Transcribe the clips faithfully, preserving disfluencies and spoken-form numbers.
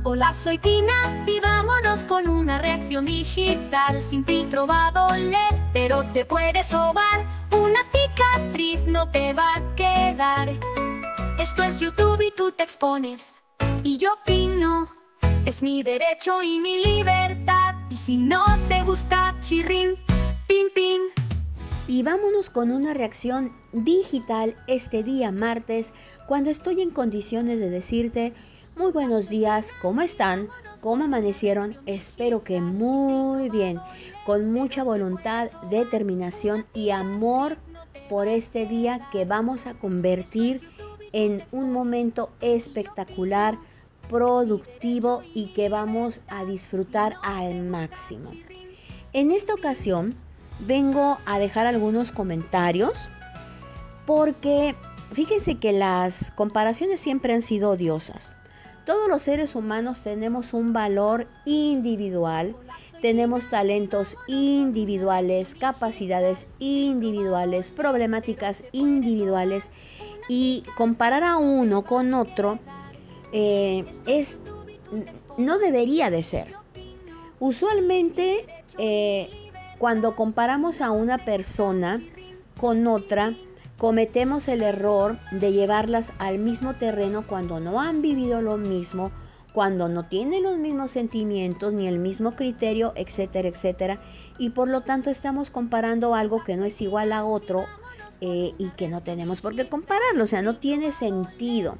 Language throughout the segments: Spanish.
Hola, soy Tina y vámonos con una reacción digital. Sin filtro va a doler, pero te puedes sobar. Una cicatriz no te va a quedar. Esto es YouTube y tú te expones. Y yo opino, es mi derecho y mi libertad. Y si no te gusta, chirrín, pin, pin. Y vámonos con una reacción digital este día martes, cuando estoy en condiciones de decirte muy buenos días, ¿cómo están? ¿Cómo amanecieron? Espero que muy bien, con mucha voluntad, determinación y amor por este día que vamos a convertir en un momento espectacular, productivo y que vamos a disfrutar al máximo. En esta ocasión vengo a dejar algunos comentarios porque fíjense que las comparaciones siempre han sido odiosas. Todos los seres humanos tenemos un valor individual, tenemos talentos individuales, capacidades individuales, problemáticas individuales, y comparar a uno con otro eh, es, no debería de ser. Usualmente eh, cuando comparamos a una persona con otra, cometemos el error de llevarlas al mismo terreno cuando no han vivido lo mismo, cuando no tienen los mismos sentimientos ni el mismo criterio, etcétera, etcétera. Y por lo tanto estamos comparando algo que no es igual a otro eh, y que no tenemos por qué compararlo, o sea, no tiene sentido.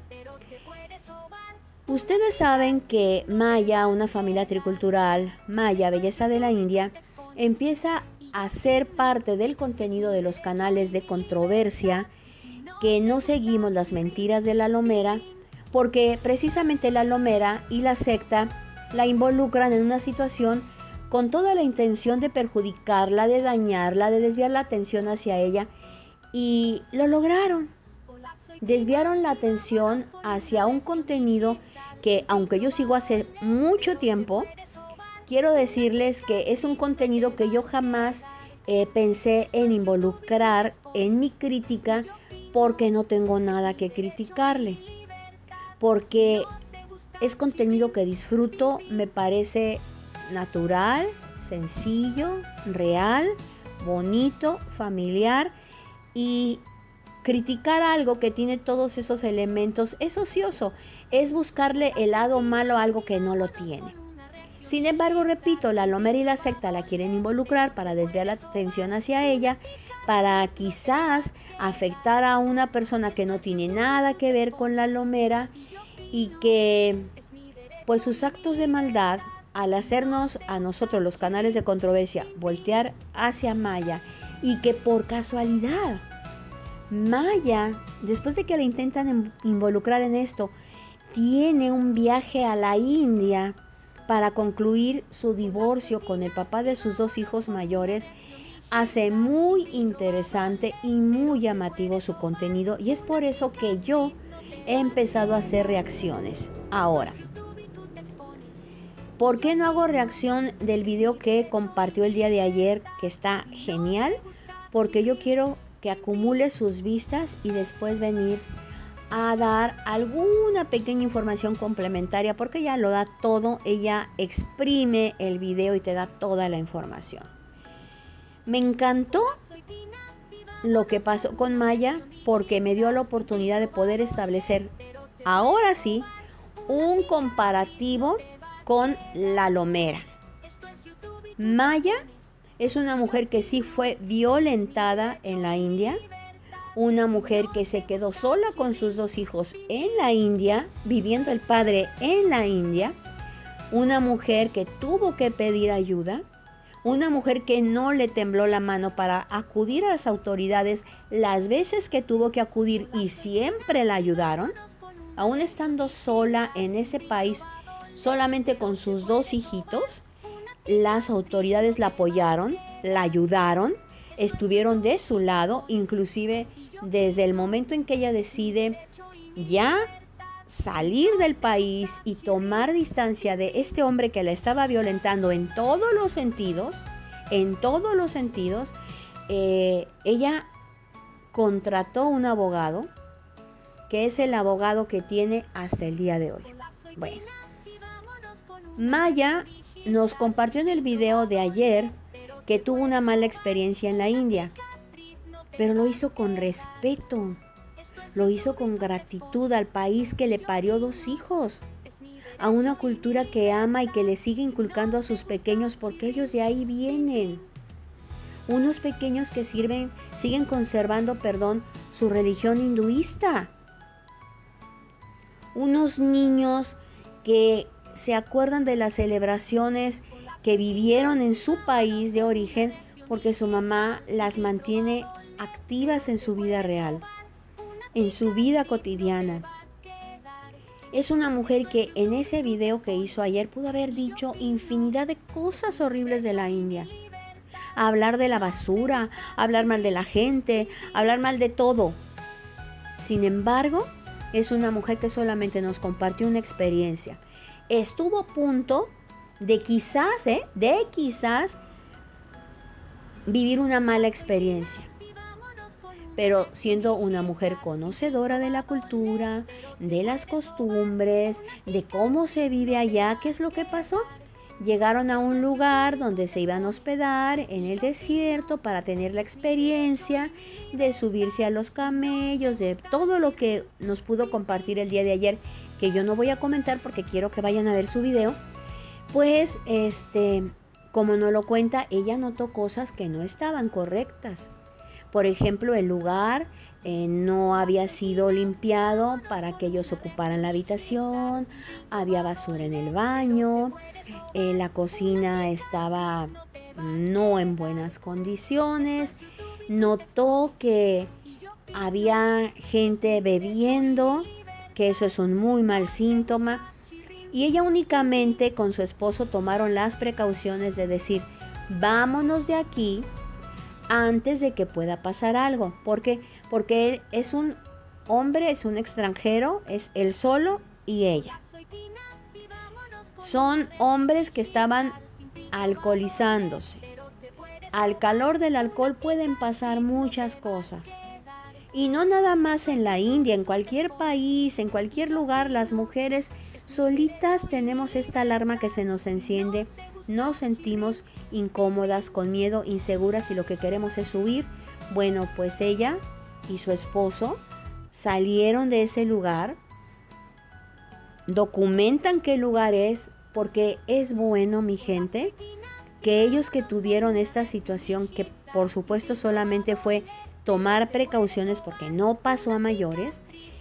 Ustedes saben que Maya, una familia tricultural, Maya, belleza de la India, empieza a ser parte del contenido de los canales de controversia, que no seguimos las mentiras de la lomera, porque precisamente la lomera y la secta la involucran en una situación con toda la intención de perjudicarla, de dañarla, de desviar la atención hacia ella, y lo lograron. Desviaron la atención hacia un contenido que, aunque yo sigo hace mucho tiempo, quiero decirles que es un contenido que yo jamás eh, pensé en involucrar en mi crítica, porque no tengo nada que criticarle. Porque es contenido que disfruto, me parece natural, sencillo, real, bonito, familiar, y criticar algo que tiene todos esos elementos es ocioso, es buscarle el lado malo a algo que no lo tiene. Sin embargo, repito, la lomera y la secta la quieren involucrar para desviar la atención hacia ella, para quizás afectar a una persona que no tiene nada que ver con la lomera, y que pues sus actos de maldad, al hacernos a nosotros los canales de controversia voltear hacia Maya, y que por casualidad Maya, después de que la intentan involucrar en esto, tiene un viaje a la India para concluir su divorcio con el papá de sus dos hijos mayores, hace muy interesante y muy llamativo su contenido, y es por eso que yo he empezado a hacer reacciones. Ahora, ¿por qué no hago reacción del video que compartió el día de ayer, que está genial? Porque yo quiero que acumule sus vistas y después venir a dar alguna pequeña información complementaria, porque ella lo da todo, ella exprime el video y te da toda la información. Me encantó lo que pasó con Maya, porque me dio la oportunidad de poder establecer ahora sí un comparativo con la lomera. Maya es una mujer que sí fue violentada en la India, una mujer que se quedó sola con sus dos hijos en la India, viviendo el padre en la India, una mujer que tuvo que pedir ayuda, una mujer que no le tembló la mano para acudir a las autoridades las veces que tuvo que acudir, y siempre la ayudaron, aún estando sola en ese país, solamente con sus dos hijitos. Las autoridades la apoyaron, la ayudaron, estuvieron de su lado, inclusive desde el momento en que ella decide ya salir del país y tomar distancia de este hombre que la estaba violentando en todos los sentidos, en todos los sentidos, eh, ella contrató un abogado, que es el abogado que tiene hasta el día de hoy. Bueno, Maya nos compartió en el video de ayer que tuvo una mala experiencia en la India, pero lo hizo con respeto, lo hizo con gratitud al país que le parió dos hijos, a una cultura que ama y que le sigue inculcando a sus pequeños porque ellos de ahí vienen. Unos pequeños que sirven, siguen conservando, perdón, su religión hinduista. Unos niños que se acuerdan de las celebraciones que vivieron en su país de origen porque su mamá las mantiene activas en su vida real, en su vida cotidiana. Es una mujer que en ese video que hizo ayer pudo haber dicho infinidad de cosas horribles de la India. Hablar de la basura, hablar mal de la gente, hablar mal de todo. Sin embargo, es una mujer que solamente nos compartió una experiencia. Estuvo a punto de quizás, ¿eh? de quizás vivir una mala experiencia. Pero siendo una mujer conocedora de la cultura, de las costumbres, de cómo se vive allá, ¿qué es lo que pasó? Llegaron a un lugar donde se iban a hospedar en el desierto para tener la experiencia de subirse a los camellos, de todo lo que nos pudo compartir el día de ayer, que yo no voy a comentar porque quiero que vayan a ver su video. Pues, este, como nos lo cuenta, ella notó cosas que no estaban correctas. Por ejemplo, el lugar eh, no había sido limpiado para que ellos ocuparan la habitación, había basura en el baño, eh, la cocina estaba no en buenas condiciones, notó que había gente bebiendo, que eso es un muy mal síntoma, y ella únicamente con su esposo tomaron las precauciones de decir, vámonos de aquí, antes de que pueda pasar algo. ¿Por qué? Porque él es un hombre, es un extranjero, es él solo y ella. Son hombres que estaban alcoholizándose. Al calor del alcohol pueden pasar muchas cosas. Y no nada más en la India, en cualquier país, en cualquier lugar, las mujeres solitas tenemos esta alarma que se nos enciende. Nos sentimos incómodas, con miedo, inseguras y lo que queremos es huir. Bueno, pues ella y su esposo salieron de ese lugar, documentan qué lugar es, porque es bueno, mi gente, que ellos que tuvieron esta situación, que por supuesto solamente fue tomar precauciones porque no pasó a mayores,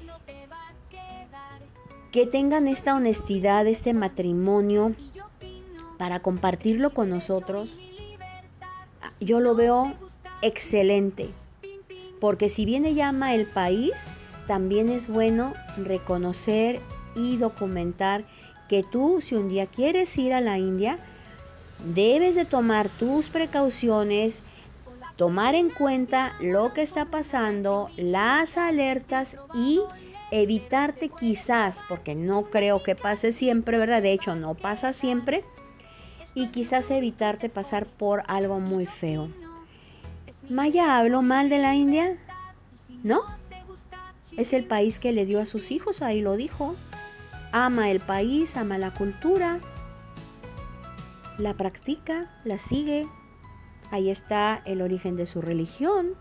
que tengan esta honestidad, este matrimonio, para compartirlo con nosotros. Yo lo veo excelente, porque si bien ella ama el país, también es bueno reconocer y documentar que tú, si un día quieres ir a la India, debes de tomar tus precauciones, tomar en cuenta lo que está pasando, las alertas y evitarte quizás, porque no creo que pase siempre, ¿verdad? De hecho, no pasa siempre, y quizás evitarte pasar por algo muy feo. ¿Maya habló mal de la India? ¿No? Es el país que le dio a sus hijos, ahí lo dijo. Ama el país, ama la cultura, la practica, la sigue. Ahí está el origen de su religión.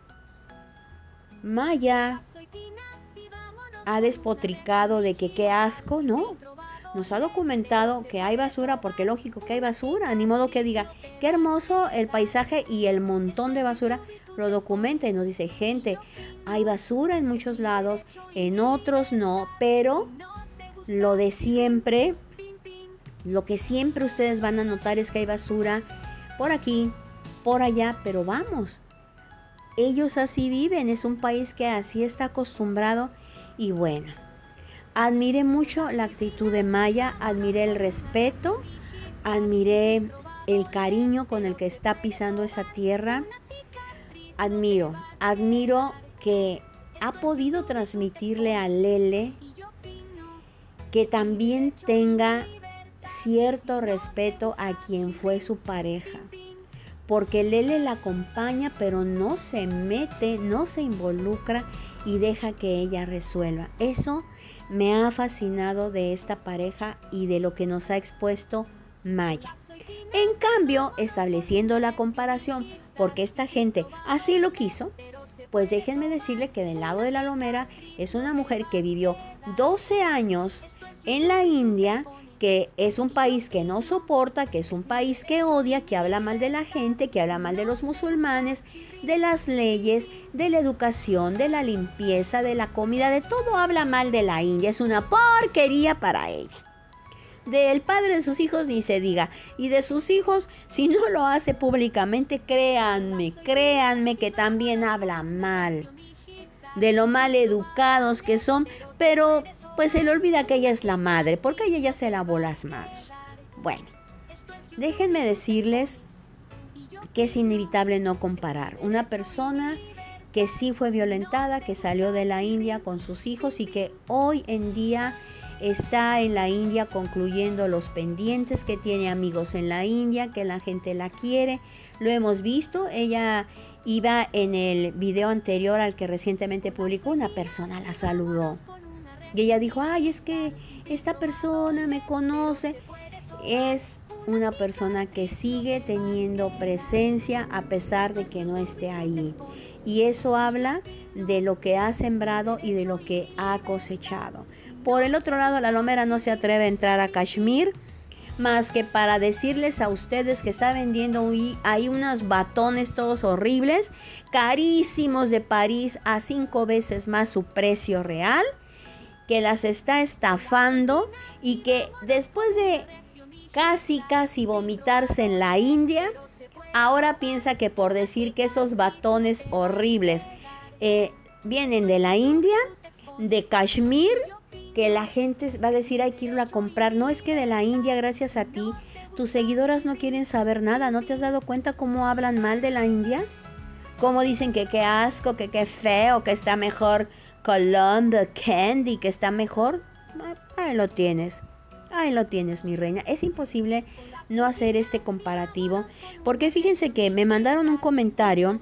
Maya ha despotricado de que qué asco, ¿no? Nos ha documentado que hay basura, porque lógico que hay basura, ni modo que diga, qué hermoso el paisaje y el montón de basura, lo documenta y nos dice, gente, hay basura en muchos lados, en otros no, pero lo de siempre, lo que siempre ustedes van a notar es que hay basura por aquí, por allá, pero vamos, ellos así viven, es un país que así está acostumbrado y bueno. Admiré mucho la actitud de Maya, admiré el respeto, admiré el cariño con el que está pisando esa tierra. Admiro, admiro que ha podido transmitirle a Lele que también tenga cierto respeto a quien fue su pareja. porque Lele la acompaña, pero no se mete, no se involucra y deja que ella resuelva. Eso me ha fascinado de esta pareja y de lo que nos ha expuesto Maya. En cambio, estableciendo la comparación, porque esta gente así lo quiso, pues déjenme decirle que del lado de La Lomera es una mujer que vivió doce años en la India, que es un país que no soporta, que es un país que odia, que habla mal de la gente, que habla mal de los musulmanes, de las leyes, de la educación, de la limpieza, de la comida, de todo habla mal de la India. Es una porquería para ella. Del padre de sus hijos ni se diga. Y de sus hijos, si no lo hace públicamente, créanme, créanme que también habla mal. De lo mal educados que son, pero pues se le olvida que ella es la madre, porque ella ya se lavó las manos. Bueno, déjenme decirles que es inevitable no comparar. Una persona que sí fue violentada, que salió de la India con sus hijos y que hoy en día está en la India concluyendo los pendientes, que tiene amigos en la India, que la gente la quiere. Lo hemos visto, ella iba en el video anterior al que recientemente publicó, una persona la saludó. Y ella dijo, ay, es que esta persona me conoce. Es una persona que sigue teniendo presencia a pesar de que no esté ahí. Y eso habla de lo que ha sembrado y de lo que ha cosechado. Por el otro lado, La Lomera no se atreve a entrar a Kashmir, más que para decirles a ustedes que está vendiendo ahí unos batones todos horribles, carísimos de París, a cinco veces más su precio real, que las está estafando y que después de casi casi vomitarse en la India, ahora piensa que por decir que esos batones horribles eh, vienen de la India, de Kashmir, que la gente va a decir hay que irlo a comprar. No, es que de la India, gracias a ti, tus seguidoras no quieren saber nada. ¿No te has dado cuenta cómo hablan mal de la India? Cómo dicen que qué asco, que qué feo, que está mejor Colombo Candy, que está mejor. Ahí lo tienes. Ahí lo tienes, mi reina. Es imposible no hacer este comparativo, porque fíjense que me mandaron un comentario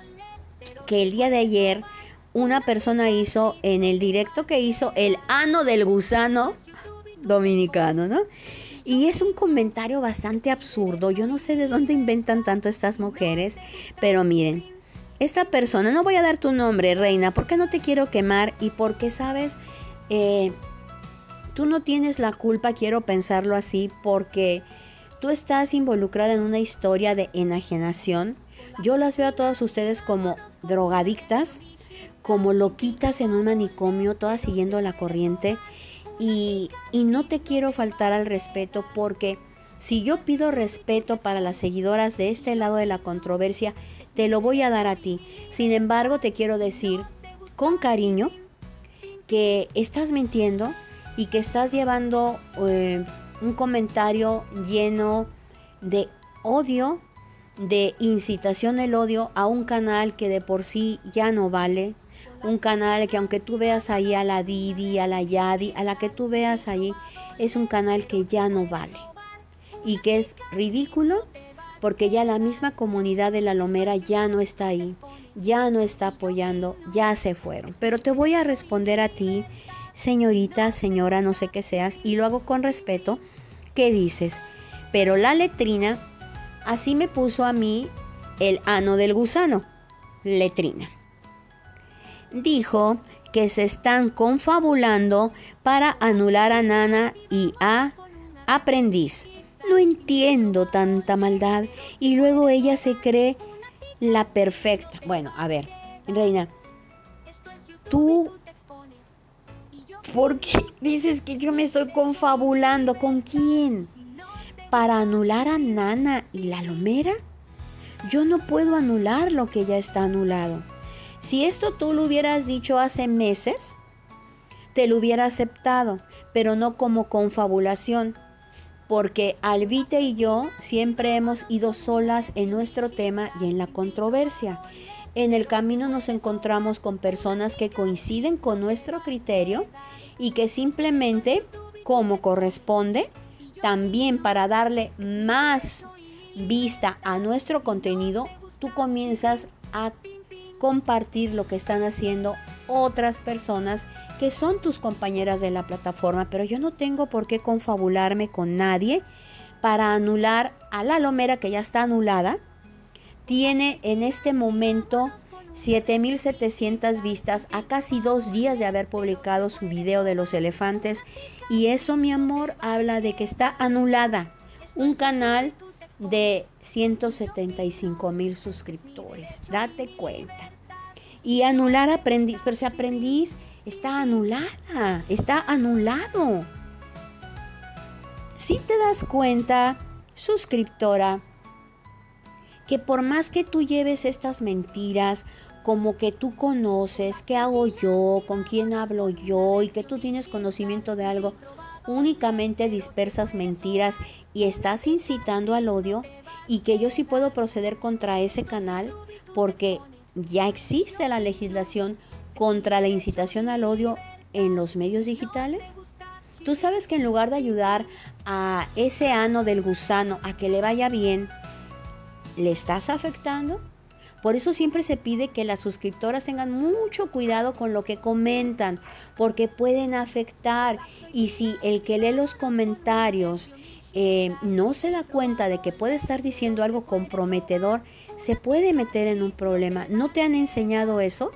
que el día de ayer una persona hizo en el directo que hizo el ano del gusano dominicano, ¿no? Y es un comentario bastante absurdo. Yo no sé de dónde inventan tanto estas mujeres, pero miren, esta persona, no voy a dar tu nombre, reina, porque no te quiero quemar y porque, sabes, eh, tú no tienes la culpa, quiero pensarlo así, porque tú estás involucrada en una historia de enajenación. Yo las veo a todas ustedes como drogadictas, como loquitas en un manicomio, todas siguiendo la corriente. Y, y no te quiero faltar al respeto, porque si yo pido respeto para las seguidoras de este lado de la controversia, te lo voy a dar a ti. Sin embargo, te quiero decir con cariño que estás mintiendo y que estás llevando eh, un comentario lleno de odio, de incitación al odio a un canal que de por sí ya no vale. Un canal que, aunque tú veas ahí a la Didi, a la Yadi, a la que tú veas ahí, es un canal que ya no vale. Y que es ridículo porque ya la misma comunidad de La Lomera ya no está ahí, ya no está apoyando, ya se fueron. Pero te voy a responder a ti, señorita, señora, no sé qué seas, y lo hago con respeto. ¿Qué dices? Pero la letrina, así me puso a mí el ano del gusano, letrina. Dijo que se están confabulando para anular a Nana y a Aprendiz. No entiendo tanta maldad. Y luego ella se cree la perfecta. Bueno, a ver, reina, tú, ¿por qué dices que yo me estoy confabulando? ¿Con quién? ¿Para anular a Nana y La Lomera? Yo no puedo anular lo que ya está anulado. Si esto tú lo hubieras dicho hace meses, te lo hubiera aceptado, pero no como confabulación, porque Albite y yo siempre hemos ido solas en nuestro tema y en la controversia. En el camino nos encontramos con personas que coinciden con nuestro criterio y que simplemente, como corresponde, también para darle más vista a nuestro contenido, tú comienzas a compartir lo que están haciendo otras personas que son tus compañeras de la plataforma, pero yo no tengo por qué confabularme con nadie para anular a La Lomera, que ya está anulada. Tiene en este momento siete mil setecientas vistas a casi dos días de haber publicado su video de los elefantes, y eso, mi amor, habla de que está anulada. Un canal de ciento setenta y cinco mil suscriptores, date cuenta. Y anular aprendiz, pero ese aprendiz está anulada, está anulado. Si te das cuenta, suscriptora, que por más que tú lleves estas mentiras, como que tú conoces, qué hago yo, con quién hablo yo, y que tú tienes conocimiento de algo, únicamente dispersas mentiras y estás incitando al odio, y que yo sí puedo proceder contra ese canal porque ya existe la legislación contra la incitación al odio en los medios digitales. Tú sabes que en lugar de ayudar a ese ano del gusano a que le vaya bien, ¿le estás afectando? Por eso siempre se pide que las suscriptoras tengan mucho cuidado con lo que comentan, porque pueden afectar. Y si el que lee los comentarios eh, no se da cuenta de que puede estar diciendo algo comprometedor, se puede meter en un problema. ¿No te han enseñado eso?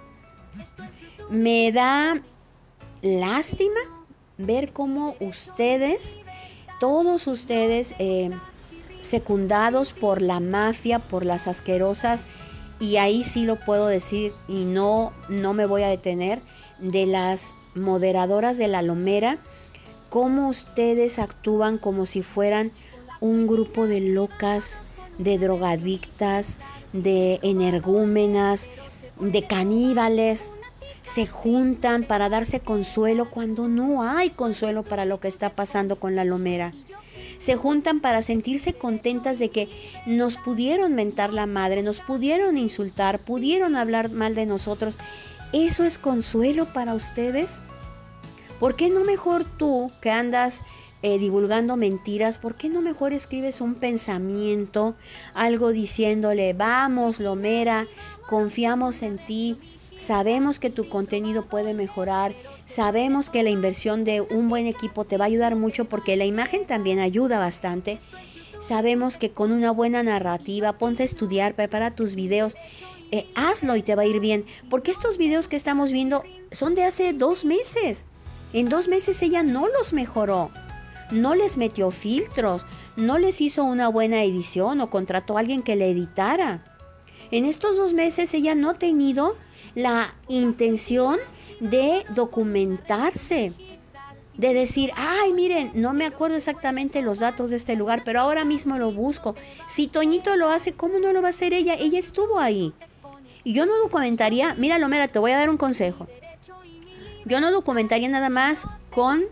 Me da lástima ver cómo ustedes, todos ustedes, eh, secundados por la mafia, por las asquerosas, y ahí sí lo puedo decir y no, no me voy a detener, de las moderadoras de La Lomera, cómo ustedes actúan como si fueran un grupo de locas, de drogadictas, de energúmenas, de caníbales. Se juntan para darse consuelo cuando no hay consuelo para lo que está pasando con La Lomera. Se juntan para sentirse contentas de que nos pudieron mentar la madre, nos pudieron insultar, pudieron hablar mal de nosotros. ¿Eso es consuelo para ustedes? ¿Por qué no mejor tú, que andas eh, divulgando mentiras, por qué no mejor escribes un pensamiento, algo diciéndole: vamos, Lomera, confiamos en ti, sabemos que tu contenido puede mejorar, sabemos que la inversión de un buen equipo te va a ayudar mucho, porque la imagen también ayuda bastante. Sabemos que con una buena narrativa, ponte a estudiar, prepara tus videos, eh, hazlo y te va a ir bien. Porque estos videos que estamos viendo son de hace dos meses. En dos meses ella no los mejoró, no les metió filtros, no les hizo una buena edición o contrató a alguien que le editara. En estos dos meses ella no ha tenido la intención de documentarse, de decir: ay, miren, no me acuerdo exactamente los datos de este lugar, pero ahora mismo lo busco. Si Toñito lo hace, ¿cómo no lo va a hacer ella? Ella estuvo ahí. Y yo no documentaría, mira, Lomera, te voy a dar un consejo. Yo no documentaría nada más con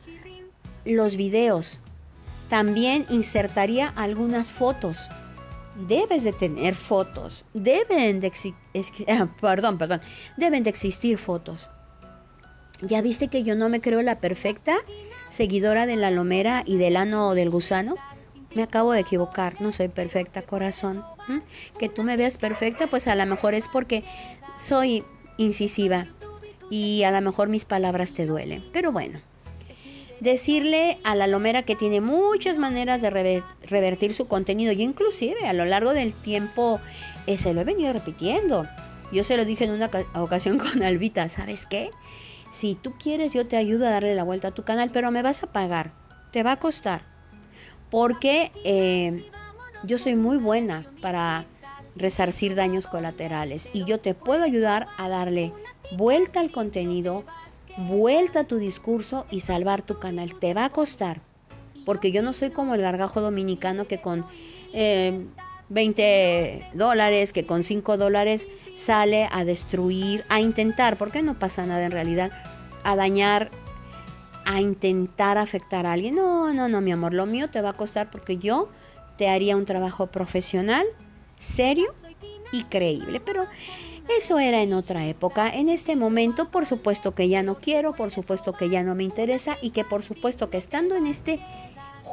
los videos. También insertaría algunas fotos. Debes de tener fotos, deben de, exi perdón, perdón, deben de existir fotos. ¿Ya viste que yo no me creo la perfecta seguidora de La Lomera y del ano del gusano? Me acabo de equivocar, no soy perfecta, corazón. ¿Mm? Que tú me veas perfecta, pues a lo mejor es porque soy incisiva y a lo mejor mis palabras te duelen, pero bueno. Decirle a La Lomera que tiene muchas maneras de rever revertir su contenido. Yo inclusive a lo largo del tiempo eh, se lo he venido repitiendo. Yo se lo dije en una ocasión con Albita: ¿sabes qué? Si tú quieres, yo te ayudo a darle la vuelta a tu canal, pero me vas a pagar, te va a costar. Porque eh, yo soy muy buena para resarcir daños colaterales y yo te puedo ayudar a darle vuelta al contenido, vuelta a tu discurso y salvar tu canal. Te va a costar, porque yo no soy como el gargajo dominicano que con eh, veinte dólares, que con cinco dólares sale a destruir, a intentar, porque no pasa nada en realidad, a dañar, a intentar afectar a alguien. No, no, no, mi amor, lo mío te va a costar, porque yo te haría un trabajo profesional, serio y creíble. Pero eso era en otra época. En este momento, por supuesto que ya no quiero, por supuesto que ya no me interesa, y que por supuesto que estando en este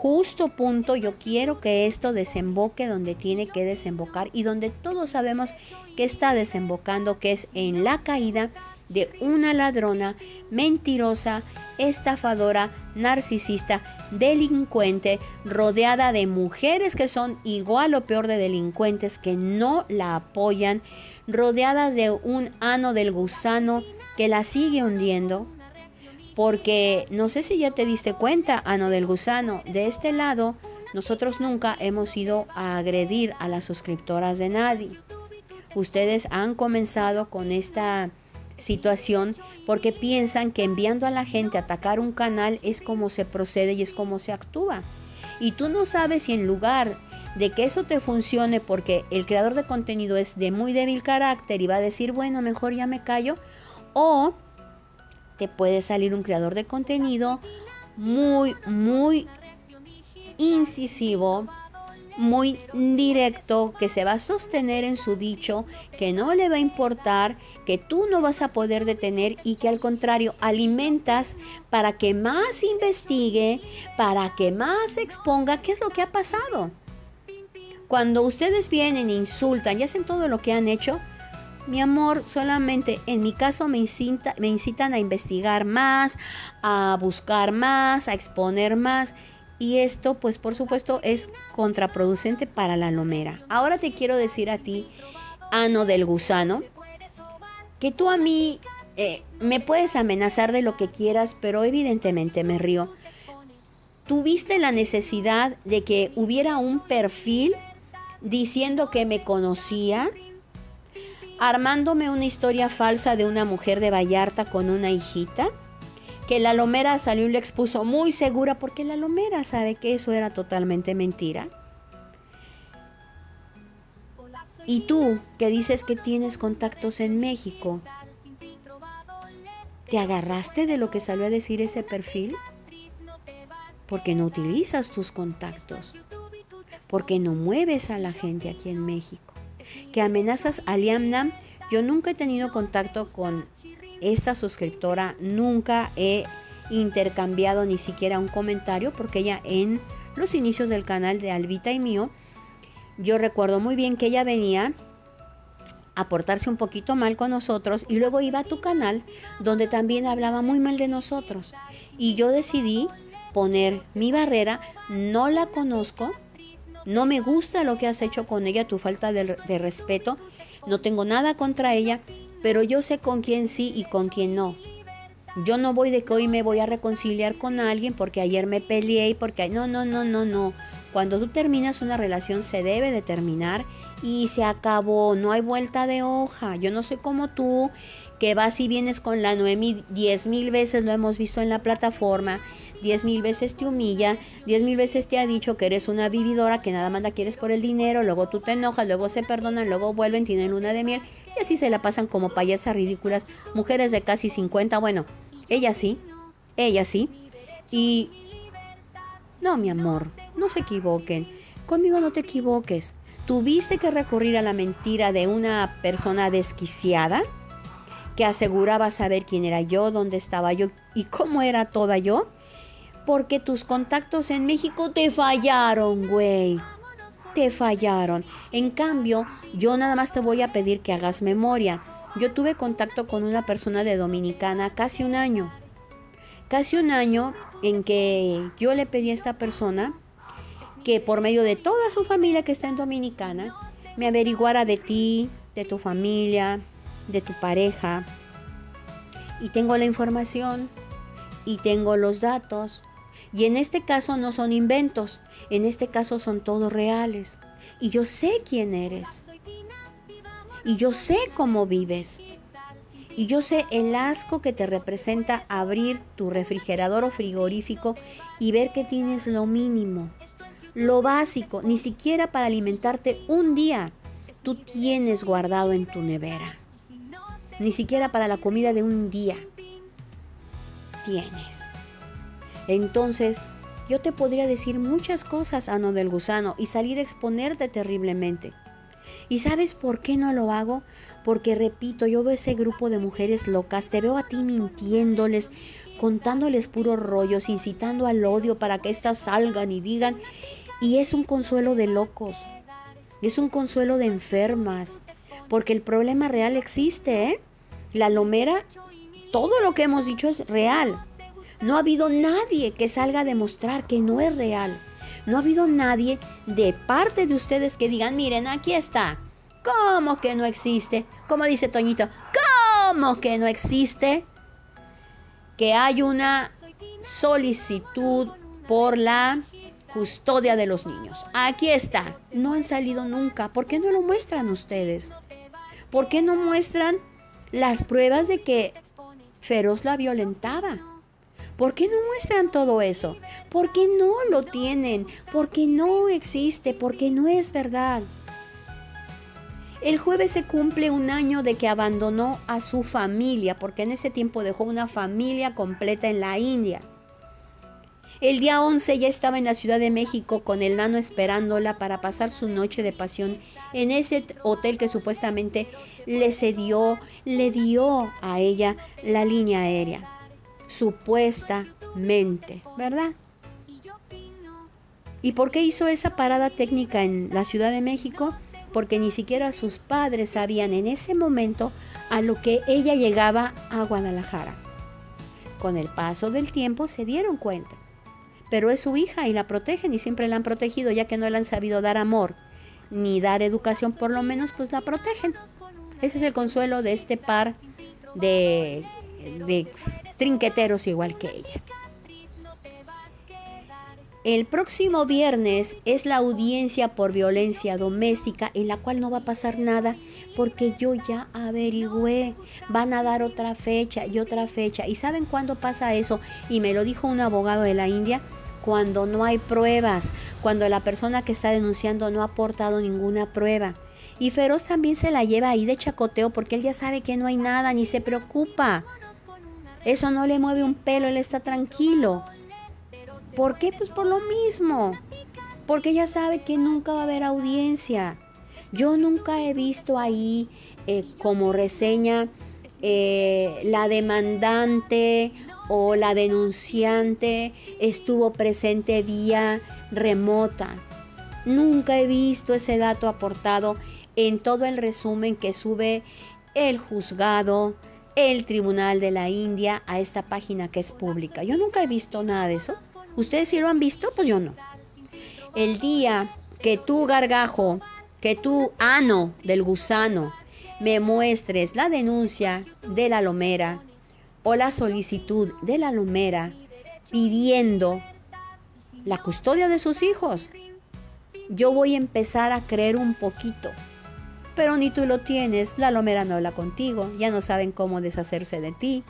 justo punto yo quiero que esto desemboque donde tiene que desembocar y donde todos sabemos que está desembocando, que es en la caída de una ladrona, mentirosa, estafadora, narcisista, delincuente, rodeada de mujeres que son igual o peor de delincuentes, que no la apoyan, rodeadas de un ano del gusano que la sigue hundiendo. Porque no sé si ya te diste cuenta, ano del gusano, de este lado nosotros nunca hemos ido a agredir a las suscriptoras de nadie. Ustedes han comenzado con esta situación porque piensan que enviando a la gente a atacar un canal es como se procede y es como se actúa. Y tú no sabes si en lugar de que eso te funcione, porque el creador de contenido es de muy débil carácter y va a decir, bueno, mejor ya me callo, o te puede salir un creador de contenido muy, muy incisivo, muy directo, que se va a sostener en su dicho, que no le va a importar, que tú no vas a poder detener y que al contrario alimentas para que más investigue, para que más exponga qué es lo que ha pasado. Cuando ustedes vienen, insultan y hacen todo lo que han hecho, mi amor, solamente en mi caso me, incita, me incitan a investigar más, a buscar más, a exponer más. Y esto, pues por supuesto, es contraproducente para la lomera. Ahora te quiero decir a ti, ano del gusano, que tú a mí eh, me puedes amenazar de lo que quieras, pero evidentemente me río. Tuviste la necesidad de que hubiera un perfil diciendo que me conocía, armándome una historia falsa de una mujer de Vallarta con una hijita, que la lomera salió y lo expuso muy segura porque la lomera sabe que eso era totalmente mentira. Y tú, que dices que tienes contactos en México, ¿te agarraste de lo que salió a decir ese perfil? Porque no utilizas tus contactos, porque no mueves a la gente aquí en México, que amenazas a Liam Nam. Yo nunca he tenido contacto con esta suscriptora, nunca he intercambiado ni siquiera un comentario, porque ella en los inicios del canal de Albita y mío, yo recuerdo muy bien que ella venía a portarse un poquito mal con nosotros y luego iba a tu canal donde también hablaba muy mal de nosotros, y yo decidí poner mi barrera. No la conozco, no me gusta lo que has hecho con ella, tu falta de, de respeto, no tengo nada contra ella, pero yo sé con quién sí y con quién no. Yo no voy de que hoy me voy a reconciliar con alguien porque ayer me peleé y porque... No, no, no, no, no. Cuando tú terminas una relación se debe de terminar y se acabó, no hay vuelta de hoja. Yo no soy como tú, que vas y vienes con la Noemi diez mil veces, lo hemos visto en la plataforma, diez mil veces te humilla, diez mil veces te ha dicho que eres una vividora, que nada más la quieres por el dinero, luego tú te enojas, luego se perdonan, luego vuelven, tienen luna de miel y así se la pasan como payasas ridículas, mujeres de casi cincuenta, bueno, ella sí, ella sí, y no, mi amor, no se equivoquen, conmigo no te equivoques. Tuviste que recurrir a la mentira de una persona desquiciada que aseguraba saber quién era yo, dónde estaba yo y cómo era toda yo, porque tus contactos en México te fallaron, güey. Te fallaron. En cambio, yo nada más te voy a pedir que hagas memoria. Yo tuve contacto con una persona de Dominicana casi un año. Casi un año en que yo le pedí a esta persona que por medio de toda su familia que está en Dominicana, me averiguara de ti, de tu familia, de tu pareja. Y tengo la información y tengo los datos. Y en este caso no son inventos, en este caso son todos reales. Y yo sé quién eres. Y yo sé cómo vives. Y yo sé el asco que te representa abrir tu refrigerador o frigorífico y ver que tienes lo mínimo, lo básico, ni siquiera para alimentarte un día tú tienes guardado en tu nevera. Ni siquiera para la comida de un día tienes. Entonces, yo te podría decir muchas cosas, ano del gusano, y salir a exponerte terriblemente. ¿Y sabes por qué no lo hago? Porque, repito, yo veo ese grupo de mujeres locas, te veo a ti mintiéndoles, contándoles puros rollos, incitando al odio para que éstas salgan y digan. Y es un consuelo de locos, es un consuelo de enfermas, porque el problema real existe, ¿eh? La lomera, todo lo que hemos dicho es real. No ha habido nadie que salga a demostrar que no es real. No ha habido nadie de parte de ustedes que digan, miren, aquí está. ¿Cómo que no existe? Como dice Toñito, ¿cómo que no existe? Que hay una solicitud por la custodia de los niños. Aquí está. No han salido nunca. ¿Por qué no lo muestran ustedes? ¿Por qué no muestran las pruebas de que Feroz la violentaba? ¿Por qué no muestran todo eso? ¿Por qué no lo tienen? ¿Por qué no existe? ¿Por qué no es verdad? El jueves se cumple un año de que abandonó a su familia, porque en ese tiempo dejó una familia completa en la India. El día once ya estaba en la Ciudad de México con el nano esperándola para pasar su noche de pasión en ese hotel que supuestamente le cedió, le dio a ella la línea aérea. Supuestamente, ¿verdad? ¿Y por qué hizo esa parada técnica en la Ciudad de México? Porque ni siquiera sus padres sabían en ese momento a lo que ella llegaba a Guadalajara. Con el paso del tiempo se dieron cuenta. Pero es su hija y la protegen y siempre la han protegido, ya que no le han sabido dar amor ni dar educación, por lo menos pues la protegen. Ese es el consuelo de este par de, de trinqueteros igual que ella. El próximo viernes es la audiencia por violencia doméstica, en la cual no va a pasar nada porque yo ya averigüé. Van a dar otra fecha y otra fecha. ¿Y saben cuándo pasa eso? Y me lo dijo un abogado de la India. Cuando no hay pruebas, cuando la persona que está denunciando no ha aportado ninguna prueba. Y Feroz también se la lleva ahí de chacoteo porque él ya sabe que no hay nada, ni se preocupa. Eso no le mueve un pelo, él está tranquilo. ¿Por qué? Pues por lo mismo. Porque ella sabe que nunca va a haber audiencia. Yo nunca he visto ahí eh, como reseña eh, la demandante o la denunciante estuvo presente vía remota. Nunca he visto ese dato aportado en todo el resumen que sube el juzgado, el Tribunal de la India a esta página que es pública. Yo nunca he visto nada de eso. ¿Ustedes sí lo han visto? Pues yo no. El día que tú, gargajo, que tú, ano del gusano, me muestres la denuncia de la lomera o la solicitud de la lomera pidiendo la custodia de sus hijos, yo voy a empezar a creer un poquito. Pero ni tú lo tienes, la lomera no habla contigo, ya no saben cómo deshacerse de ti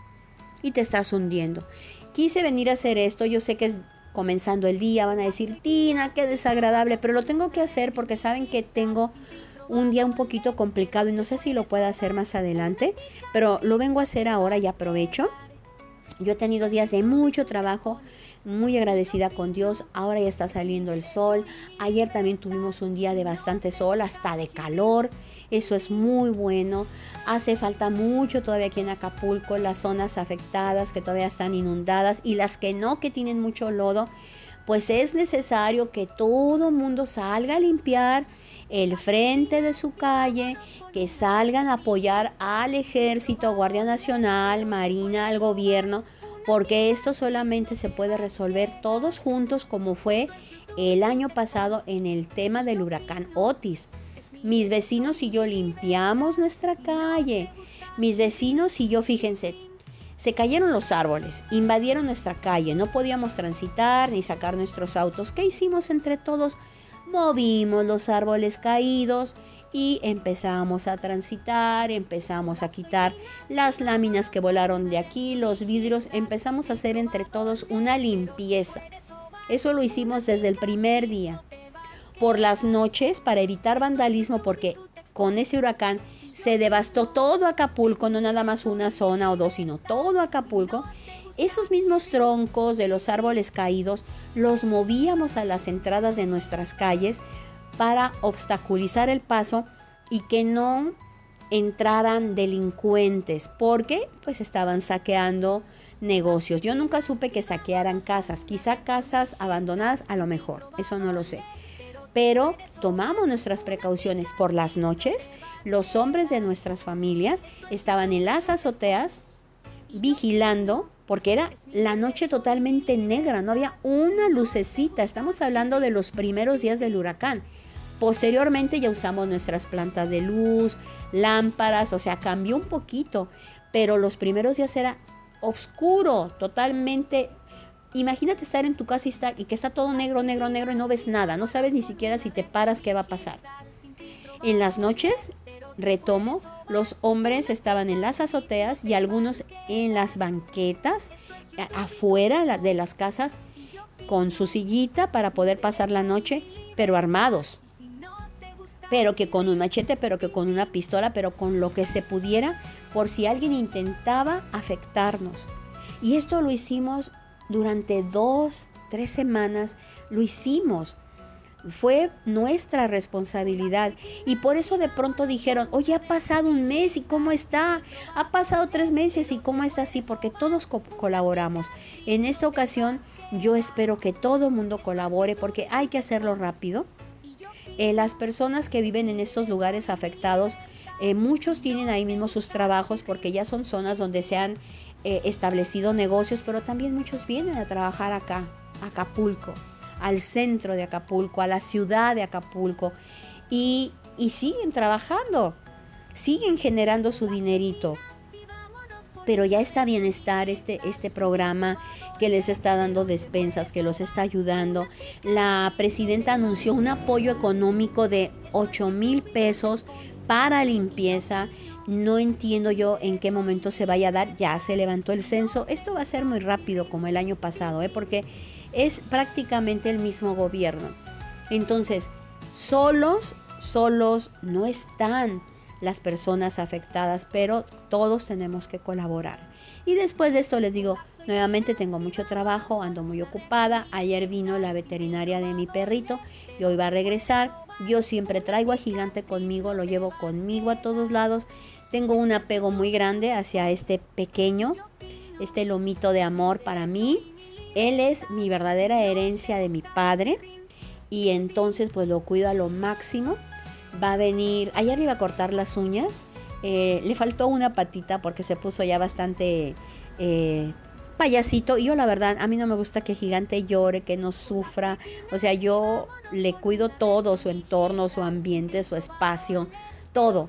y te estás hundiendo. Quise venir a hacer esto, yo sé que es comenzando el día, van a decir, Tina, qué desagradable, pero lo tengo que hacer porque saben que tengo un día un poquito complicado y no sé si lo puedo hacer más adelante, pero lo vengo a hacer ahora y aprovecho. Yo he tenido días de mucho trabajo, muy agradecida con Dios, ahora ya está saliendo el sol. Ayer también tuvimos un día de bastante sol, hasta de calor, eso es muy bueno. Hace falta mucho todavía aquí en Acapulco, las zonas afectadas que todavía están inundadas y las que no, que tienen mucho lodo, pues es necesario que todo mundo salga a limpiar el frente de su calle, que salgan a apoyar al Ejército, Guardia Nacional, Marina, al gobierno, porque esto solamente se puede resolver todos juntos como fue el año pasado en el tema del huracán Otis. Mis vecinos y yo limpiamos nuestra calle. Mis vecinos y yo, fíjense, se cayeron los árboles, invadieron nuestra calle, no podíamos transitar ni sacar nuestros autos. ¿Qué hicimos entre todos? Movimos los árboles caídos y empezamos a transitar, empezamos a quitar las láminas que volaron de aquí, los vidrios, empezamos a hacer entre todos una limpieza. Eso lo hicimos desde el primer día. Por las noches, para evitar vandalismo, porque con ese huracán se devastó todo Acapulco, no nada más una zona o dos, sino todo Acapulco. Esos mismos troncos de los árboles caídos los movíamos a las entradas de nuestras calles para obstaculizar el paso y que no entraran delincuentes, porque pues estaban saqueando negocios. Yo nunca supe que saquearan casas, quizá casas abandonadas, a lo mejor, eso no lo sé. Pero tomamos nuestras precauciones. Por las noches, los hombres de nuestras familias estaban en las azoteas vigilando, porque era la noche totalmente negra, no había una lucecita. Estamos hablando de los primeros días del huracán. Posteriormente ya usamos nuestras plantas de luz, lámparas, o sea, cambió un poquito, pero los primeros días era oscuro, totalmente. Imagínate estar en tu casa y, estar, y que está todo negro, negro, negro y no ves nada, no sabes ni siquiera si te paras qué va a pasar. En las noches, retomo, los hombres estaban en las azoteas y algunos en las banquetas, afuera de las casas, con su sillita para poder pasar la noche, pero armados. Pero que con un machete, pero que con una pistola, pero con lo que se pudiera, por si alguien intentaba afectarnos. Y esto lo hicimos durante dos, tres semanas, lo hicimos. Fue nuestra responsabilidad. Y por eso de pronto dijeron, oye, ha pasado un mes, ¿y cómo está? Ha pasado tres meses, ¿y cómo está? Sí, porque todos co- colaboramos. En esta ocasión, yo espero que todo el mundo colabore, porque hay que hacerlo rápido. Eh, las personas que viven en estos lugares afectados, eh, muchos tienen ahí mismo sus trabajos porque ya son zonas donde se han eh, establecido negocios, pero también muchos vienen a trabajar acá, a Acapulco, al centro de Acapulco, a la ciudad de Acapulco, y, y siguen trabajando, siguen generando su dinerito. Pero ya está bienestar este, este programa que les está dando despensas, que los está ayudando. La presidenta anunció un apoyo económico de ocho mil pesos para limpieza. No entiendo yo en qué momento se vaya a dar. Ya se levantó el censo. Esto va a ser muy rápido como el año pasado, ¿eh? Porque es prácticamente el mismo gobierno. Entonces, solos, solos no están las personas afectadas, pero todos tenemos que colaborar. Y después de esto les digo, nuevamente tengo mucho trabajo, ando muy ocupada. Ayer vino la veterinaria de mi perrito y hoy va a regresar. Yo siempre traigo a Gigante conmigo, lo llevo conmigo a todos lados. Tengo un apego muy grande hacia este pequeño, este lomito de amor para mí. Él es mi verdadera herencia de mi padre y entonces pues lo cuido a lo máximo. Va a venir, ayer le iba a cortar las uñas, eh, le faltó una patita porque se puso ya bastante eh, payasito. Y yo la verdad, a mí no me gusta que Gigante llore, que no sufra. O sea, yo le cuido todo, su entorno, su ambiente, su espacio, todo.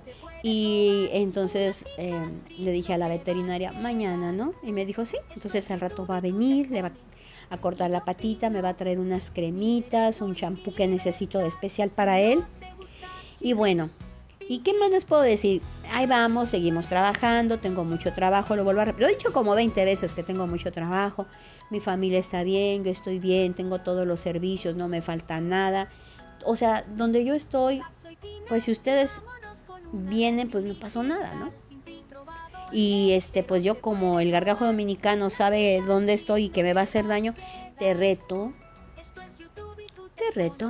Y entonces eh, le dije a la veterinaria, mañana, ¿no? Y me dijo, sí. Entonces al rato va a venir, le va a cortar la patita, me va a traer unas cremitas, un champú que necesito especial para él. Y bueno, ¿y qué más les puedo decir? Ahí vamos, seguimos trabajando, tengo mucho trabajo, lo vuelvo a repetir. Lo he dicho como veinte veces que tengo mucho trabajo, mi familia está bien, yo estoy bien, tengo todos los servicios, no me falta nada. O sea, donde yo estoy, pues si ustedes vienen, pues no pasó nada, ¿no? Y este, pues yo como el gargajo dominicano sabe dónde estoy y que me va a hacer daño, te reto, te reto.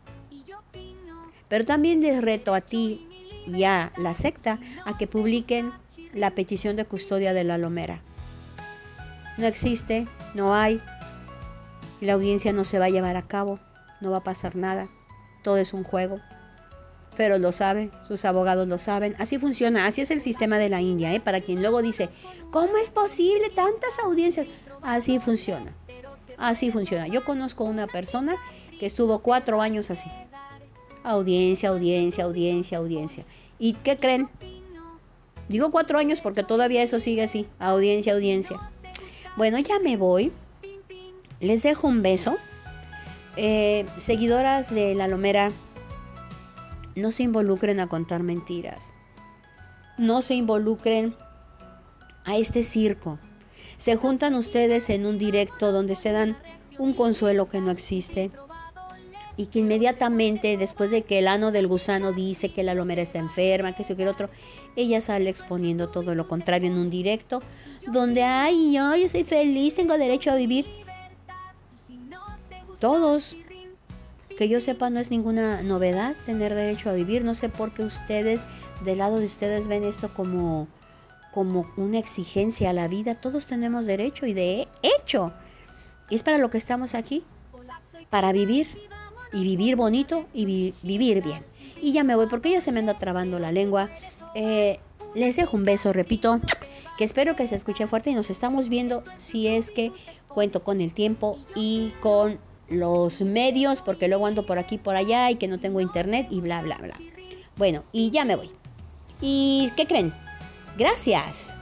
Pero también les reto a ti y a la secta a que publiquen la petición de custodia de La Lomera. No existe, no hay, la audiencia no se va a llevar a cabo, no va a pasar nada, todo es un juego. Feroz lo sabe, sus abogados lo saben, así funciona, así es el sistema de la India, ¿eh? Para quien luego dice, ¿cómo es posible tantas audiencias? Así funciona, así funciona. Yo conozco una persona que estuvo cuatro años así. Audiencia, audiencia, audiencia, audiencia. ¿Y qué creen? Digo cuatro años porque todavía eso sigue así. Audiencia, audiencia. Bueno, ya me voy. Les dejo un beso. Eh, seguidoras de La Lomera, no se involucren a contar mentiras. No se involucren a este circo. Se juntan ustedes en un directo donde se dan un consuelo que no existe. Y que inmediatamente, después de que el ano del gusano dice que La Lomera está enferma, que eso que el otro, ella sale exponiendo todo lo contrario en un directo, donde, ay, yo, yo soy feliz, tengo derecho a vivir. Todos que yo sepa, no es ninguna novedad tener derecho a vivir. No sé por qué ustedes, del lado de ustedes, ven esto como, como una exigencia a la vida. Todos tenemos derecho y de hecho, es para lo que estamos aquí, para vivir y vivir bonito y vi- vivir bien. Y ya me voy porque ya se me anda trabando la lengua. Eh, les dejo un beso, repito, que espero que se escuche fuerte y nos estamos viendo si es que cuento con el tiempo y con los medios, porque luego ando por aquí por allá y que no tengo internet y bla bla bla. Bueno, y ya me voy. ¿Y qué creen? Gracias.